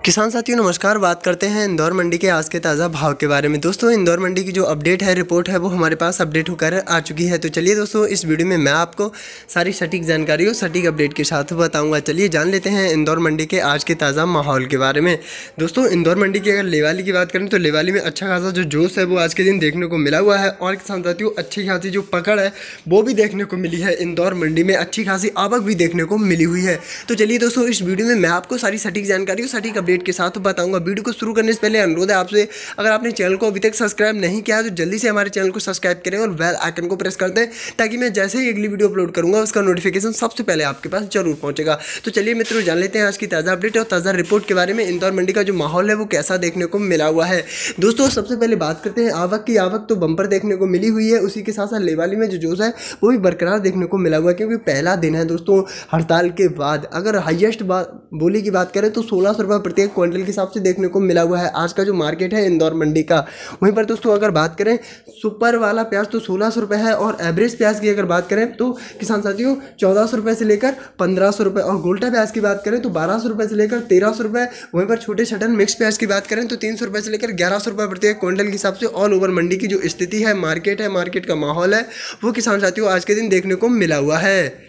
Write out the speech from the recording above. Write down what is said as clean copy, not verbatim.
किसान साथियों नमस्कार। बात करते हैं इंदौर मंडी के आज के ताज़ा भाव के बारे में। दोस्तों इंदौर मंडी की जो अपडेट है, रिपोर्ट है, वो हमारे पास अपडेट होकर आ चुकी है। तो चलिए दोस्तों, इस वीडियो में मैं आपको सारी सटीक जानकारी और सटीक अपडेट के साथ बताऊंगा। चलिए जान लेते हैं इंदौर मंडी के आज के ताज़ा माहौल के बारे में। दोस्तों इंदौर मंडी की अगर लेवाली की बात करें तो लेवाली में अच्छा खासा जो जोश है वो आज के दिन देखने को मिला हुआ है। और किसान साथियों अच्छी खासी जो पकड़ है वो भी देखने को मिली है। इंदौर मंडी में अच्छी खासी आवक भी देखने को मिली हुई है। तो चलिए दोस्तों, इस वीडियो में मैं आपको सारी सटीक जानकारी और सटीक अपडेट के साथ बताऊंगा। वीडियो को शुरू करने से पहले अनुरोध है आपसे, अगर आपने चैनल को अभी तक सब्सक्राइब नहीं किया है तो जल्दी से हमारे चैनल को सब्सक्राइब करें और बेल आइकन को प्रेस कर दें, ताकि मैं जैसे ही अगली वीडियो अपलोड करूंगा उसका नोटिफिकेशन सबसे पहले आपके पास जरूर पहुंचेगा। तो चलिए मित्रों, जान लेते हैं आज की ताज़ा अपडेट और ताज़ा रिपोर्ट के बारे में। इंदौर मंडी का जो माहौल है वो कैसा देखने को मिला हुआ है। दोस्तों सबसे पहले बात करते हैं आवक की। आवक तो बंपर देखने को मिली हुई है, उसी के साथ साथ लेवाली में जो जोश है वो भी बरकरार देखने को मिला हुआ है, क्योंकि पहला दिन है दोस्तों हड़ताल के बाद। अगर हाईएस्ट बोली की बात करें तो 1600 रुपये प्रति एक क्विंटल के हिसाब से देखने को मिला हुआ है आज का जो मार्केट है इंदौर मंडी का। वहीं पर दोस्तों अगर बात करें सुपर वाला प्याज तो 1600 रुपये है, और एवरेज प्याज की अगर बात करें तो किसान साथियों 1400 रुपये से लेकर 1500 रुपये, और गोल्टा प्याज की बात करें तो 1200 रुपये से लेकर 1300 रुपये। वहीं पर छोटे छटन मिक्स प्याज की बात करें तो 300 रुपये से लेकर 1100 रुपये प्रति एक क्विंटल के हिसाब से ऑल ओवर मंडी की जो स्थिति है, मार्केट का माहौल है, वो किसान साथियों आज के दिन देखने को मिला हुआ है।